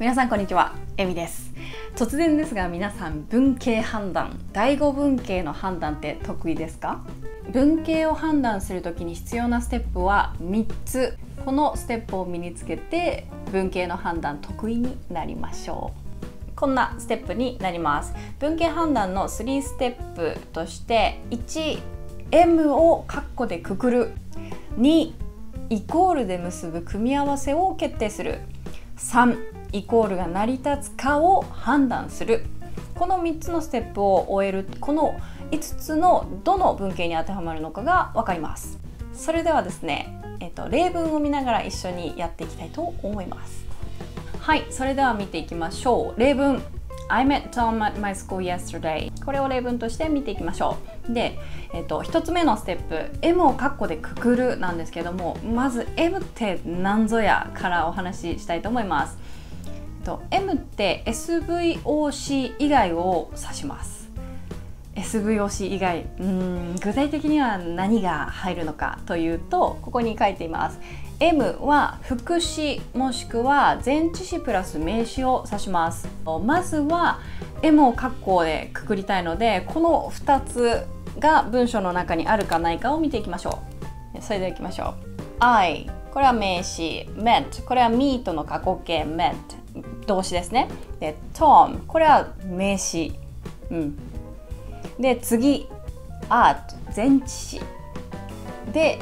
皆さんこんにちは、エミです。突然ですが皆さん、文系判断、第5文系の判断って得意ですか？文系を判断するときに必要なステップは3つ。このステップを身につけて文系の判断得意になりましょう。こんなステップになります。文系判断の3ステップとして、1、M を括弧でくくる。2、イコールで結ぶ組み合わせを決定する。3、イコールが成り立つかを判断する。この3つのステップを終える、この5つのどの文系に当てはまるのかが分かります。それではですね、例文を見ながら一緒にやっていきたいと思います。はい、それでは見ていきましょう。例文 I met Tom at my school yesterday。 これを例文として見ていきましょう。で、1つ目のステップ M を括弧でくくるなんですけども、まず M って何ぞやからお話ししたいと思います。M って SVOC 以外を指します。 SVOC 以外、具体的には何が入るのかというと、ここに書いています。 M は副詞もしくは前置詞プラス名詞を指します。まずは M を括弧でくくりたいので、この2つが文章の中にあるかないかを見ていきましょう。それではいきましょう。 I、 これは名詞。 met、 これは meet の過去形。 met動詞ですね。で Tom、 これは名詞。で次 at 前置詞で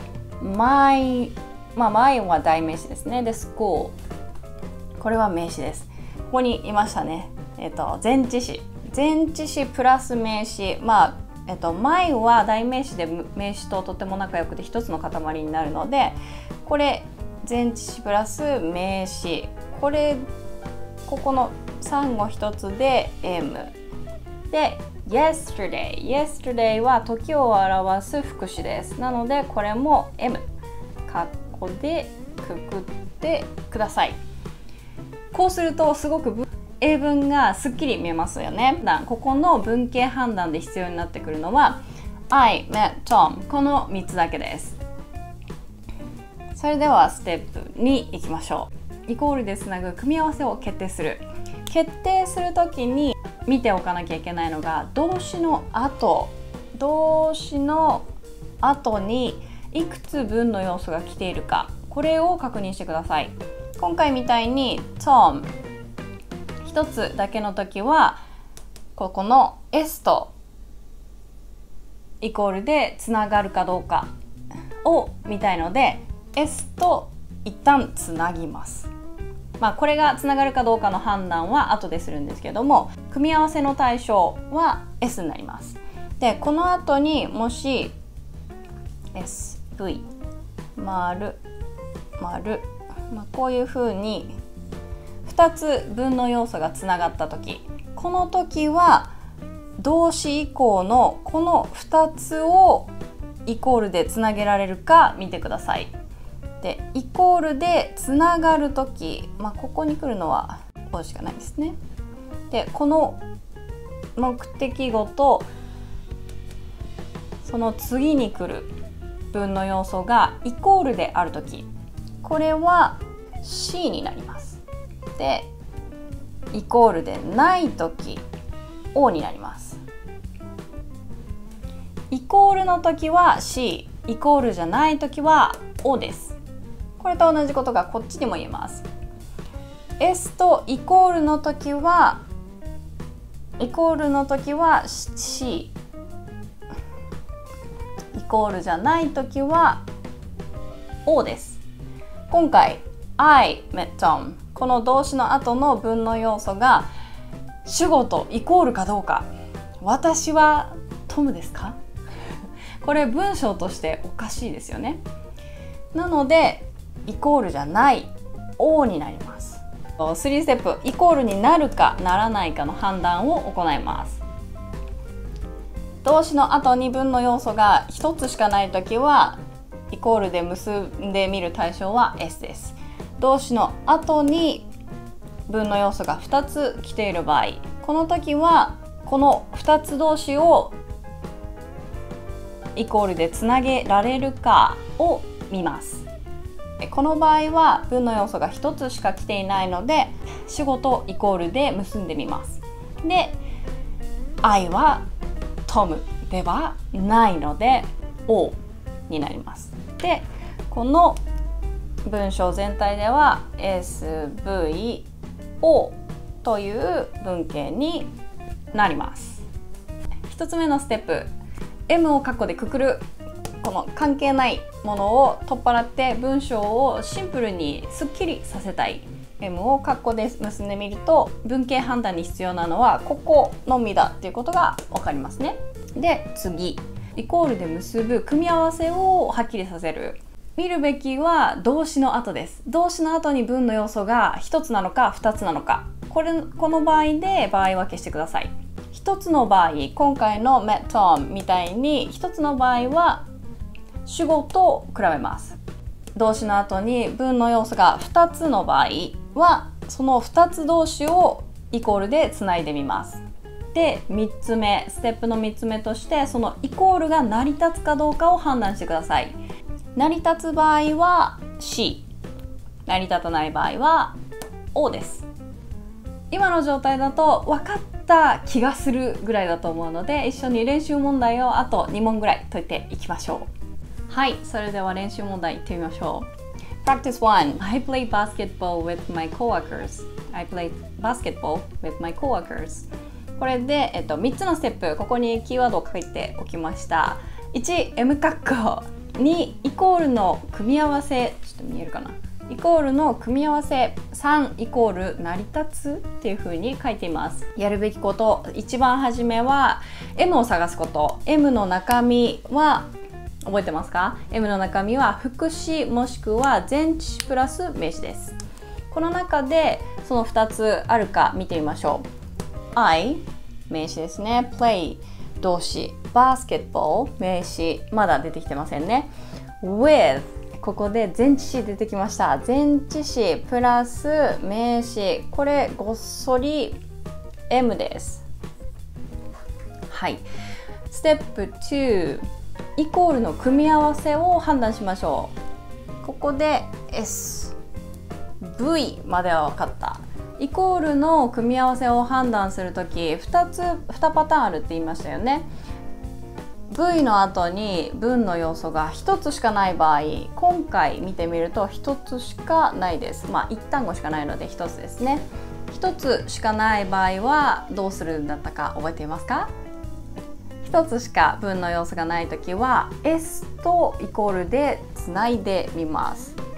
my、my は代名詞ですね。で school、 これは名詞です。ここにいましたね。前置詞プラス名詞。my は代名詞で名詞ととても仲良くて一つの塊になるので、これ前置詞プラス名詞、ここの3語1つで M で yesterday は時を表す副詞です。なのでこれも M 括弧でくくってください。こうするとすごく英文がすっきり見えますよね。ここの文系判断で必要になってくるのは I met Tom、 この3つだけです。それではステップ2いきましょう。イコールでつなぐ組み合わせを決定する。決定するときに見ておかなきゃいけないのが動詞の後にいくつ文の要素が来ているか、これを確認してください。今回みたいに Tom 一つだけの時はここの S とイコールでつながるかどうかを見たいので S と一旦つなぎます。これがつながるかどうかの判断は後でするんですけども、組み合わせの対象は S になります。でこの後にもし SV 丸丸、こういうふうに2つ分の要素がつながった時、この時は動詞以降のこの2つをイコールでつなげられるか見てください。でイコールでつながるとき、ここに来るのはこうしかないですね。でこの目的語とその次に来る文の要素がイコールであるとき、これは C になります。でイコールでないとき O になります。イコールのときは C、 イコールじゃないときは O です。これと同じことがこっちにも言えます。 S とイコールの時は C、 イコールじゃない時は O です。今回 I met Tom、 この動詞の後の文の要素が主語とイコールかどうか。私はトムですか？これ文章としておかしいですよね。なのでイコールじゃない O になります。3ステップ、イコールになるかならないかの判断を行います。動詞の後に文の要素が1つしかないときはイコールで結んでみる対象は S です。動詞の後に文の要素が2つ来ている場合、この時はこの2つ動詞をイコールでつなげられるかを見ます。 この場合は文の要素が1つしか来ていないので主語とイコールで結んでみます。で I はトムではないので O になります。でこの文章全体では SVO という文型になります。1つ目のステップ、 M を括弧でくくる。この関係ないものを取っ払って文章をシンプルにすっきりさせたい。 M を括弧で結んでみると文型判断に必要なのはここのみだっていうことが分かりますね。で次、イコールで結ぶ組み合わせをはっきりさせる。見るべきは動詞の後です。動詞の後に文の要素が1つなのか2つなのか、この場合で場合分けしてください。1つの場合、今回の met Tom みたいに1つの場合は主語と比べます。動詞の後に文の要素が2つの場合はその2つ動詞をイコールでつないでみます。で3つ目、ステップの3つ目としてそのイコールが成り立つかどうかを判断してください。成り立つ場合は C、 成り立たない場合は O です。今の状態だと分かった気がするぐらいだと思うので一緒に練習問題をあと2問ぐらい解いていきましょう。はい、それでは練習問題いってみましょう。 Practice 1. I play basketball with my coworkers. I play basketball with my coworkers. これで、3つのステップ、ここにキーワードを書いておきました。1、M 括弧。2、イコールの組み合わせ。ちょっと見えるかな。イコールの組み合わせ。3、イコール成り立つっていう風に書いています。やるべきこと、一番初めは M を探すこと。M の中身は覚えてますか？ M の中身は副詞もしくは前置詞プラス名詞です。この中でその2つあるか見てみましょう。I 名詞ですね。Play 動詞。Basketball 名詞、まだ出てきてませんね。With ここで前置詞出てきました。前置詞プラス名詞、これごっそり M です。はい。ステップ2、イコールの組み合わせを判断しましょう。ここで S、V までは分かった。イコールの組み合わせを判断するとき2パターンあるって言いましたよね。V の後に文の要素が1つしかない場合、今回見てみると1つしかないです。1単語しかないので1つですね。1つしかない場合はどうするんだったか覚えていますか？1つしか文の要素がないときは S とイコールでつないでみます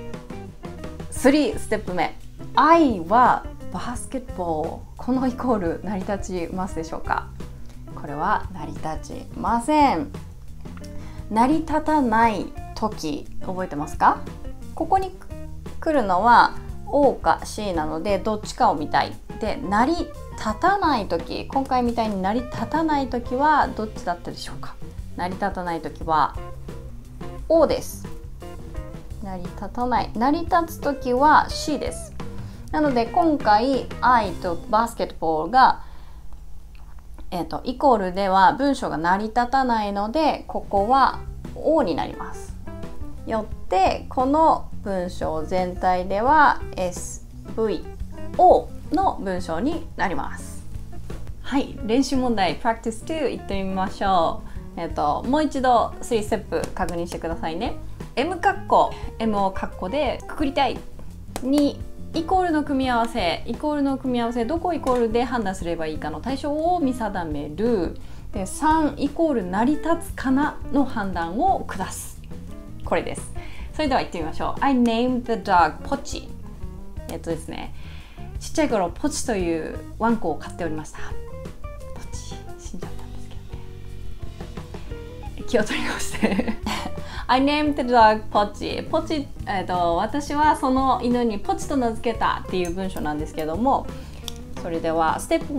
。3、ステップ目。I はバスケット。このイコール成り立ちますでしょうか？これは成り立ちません。成り立たない時覚えてますか？ここに来るのは O か C なのでどっちかを見たい。で成り立たない時、今回みたいに成り立たない時はどっちだったでしょうか？成り立たない時は O です。成り立たない。成り立つ時は C です。なので今回 I とバスケットボールがイコールでは文章が成り立たないのでここは O になります。よってこの文章全体では SVO の文章になります。はい、練習問題 Practice 2いってみましょう。もう一度3ステップ確認してくださいね。M 括弧 M を括弧でくくりたい。2、イコールの組み合わせ、イコールの組み合わせ、どこイコールで判断すればいいかの対象を見定める。で3、イコール成り立つかなの判断を下す。これです。それでは言ってみましょう。I named the dog ポチ。ですね、ちっちゃい頃ポチというワンコを飼っておりました。ポチ死んじゃったんですけどね。気を取り直してI named the dog ポチ。ポチ、私はその犬にポチと名付けたっていう文章なんですけども、それではステップ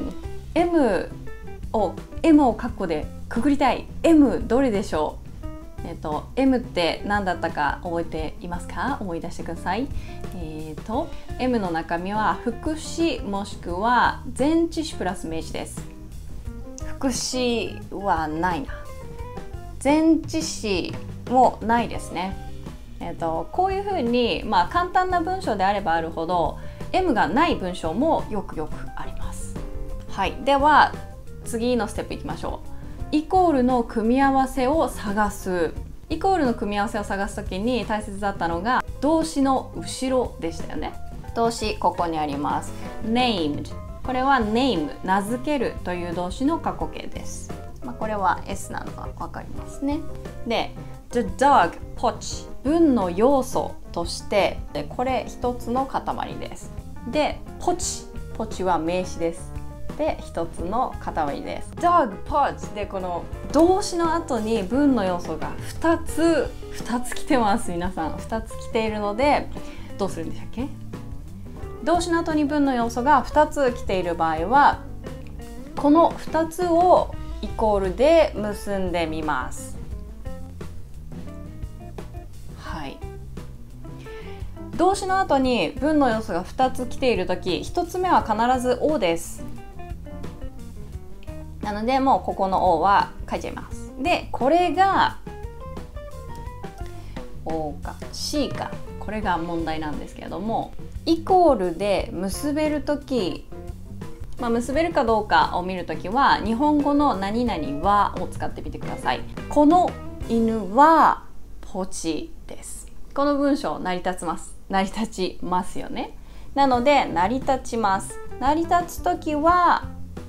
1、M を括弧でくくりたい。M どれでしょう？M って何だったか覚えていますか？思い出してください。M の中身は副詞もしくは前置詞プラス名詞です。副詞はないな。前置詞もないですね。 こういうふうに、簡単な文章であればあるほど M がない文章もよくあります。はい、では次のステップいきましょう。イコールの組み合わせを探す。イコールの組み合わせを探すときに大切だったのが動詞の後ろでしたよね。動詞ここにあります。named。これは name 名付けるという動詞の過去形です。これは S なのが分かりますね。で The dog poch 文の要素としてこれ一つの塊です。でポチは名詞です。で一つの塊です。dog poch でこの動詞の後に文の要素が2つ来てます。皆さん2つ来ているのでどうするんでしたっけ？動詞の後に文の要素が2つ来ている場合はこの2つをイコールで結んでみます。はい。動詞の後に文の要素が2つ来ているとき、1つ目は必ず O です。なのでもうここの O は書いちゃいます。で、これが O か C か、これが問題なんですけれども、イコールで結べるとき、結べるかどうかを見るときは日本語の何々はを使ってみてください。この犬はポチです。この文章成り立ちますよね。なので成り立ちます。成り立つときは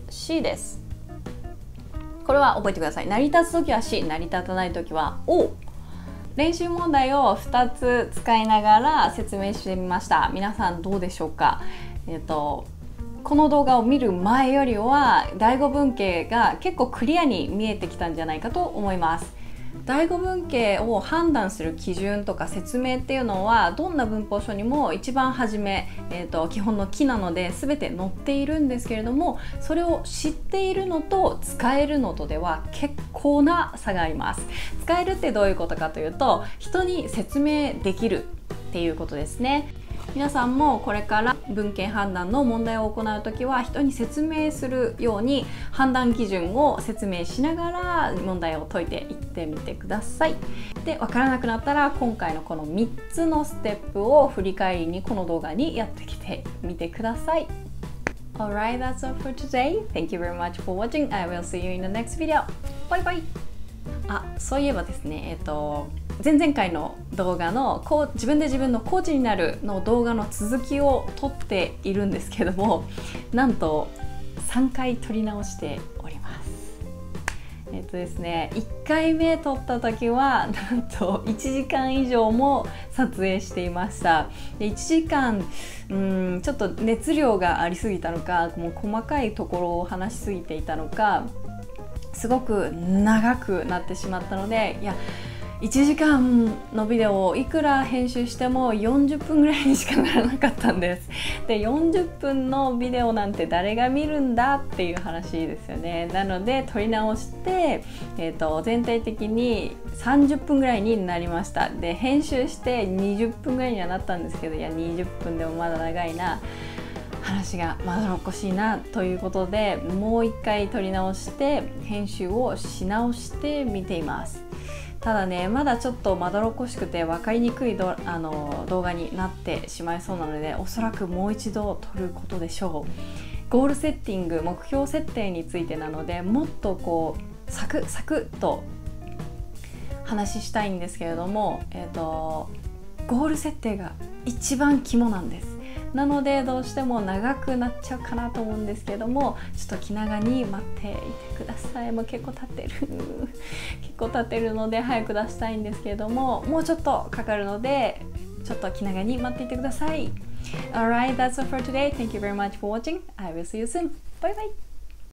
C です。これは覚えてください。成り立つときは C、成り立たないときは O。練習問題を2つ使いながら説明してみました。皆さんどうでしょうか？この動画を見る前よりは第5文系が結構クリアに見えてきたんじゃないかと思います。第5文系を判断する基準とか説明っていうのはどんな文法書にも一番初め、基本の木なので全て載っているんですけれども、それを知っているのと使えるのとでは結構な差があります。使えるってどういうことかというと、人に説明できるっていうことですね。皆さんもこれから文系判断の問題を行うときは人に説明するように判断基準を説明しながら問題を解いていってみてください。で、わからなくなったら今回のこの3つのステップを振り返りにこの動画にやってきてみてください。Alright, that's all for today. Thank you very much for watching. I will see you in the next video. Bye bye! そういえばですね、前々回の動画の自分で自分のコーチになるの動画の続きを撮っているんですけども、なんと3回撮り直しております。ですね、1回目撮った時はなんと1時間以上も撮影していました。で1時間ちょっと熱量がありすぎたのか、もう細かいところを話しすぎていたのか、すごく長くなってしまったので、1時間のビデオをいくら編集しても40分ぐらいにしかならなかったんです。で、40分のビデオなんて誰が見るんだっていう話ですよね。なので撮り直して、全体的に30分ぐらいになりました。で、編集して20分ぐらいにはなったんですけど、20分でもまだ長いな、話がまどろっこしいなということで、もう一回撮り直して編集をし直してみています。ただね、まだちょっとまどろっこしくて分かりにくい動画になってしまいそうなので、おそらくもう一度撮ることでしょう。ゴールセッティング、目標設定についてなので、もっとこうサクサクっと話したいんですけれども、ゴール設定が一番肝なんです。なのでどうしても長くなっちゃうかなと思うんですけども、ちょっと気長に待っていてください。もう結構経ってるので早く出したいんですけれども、もうちょっとかかるのでちょっと気長に待っていてください。Alright, that's all for today. Thank you very much for watching. I will see you soon. Bye bye.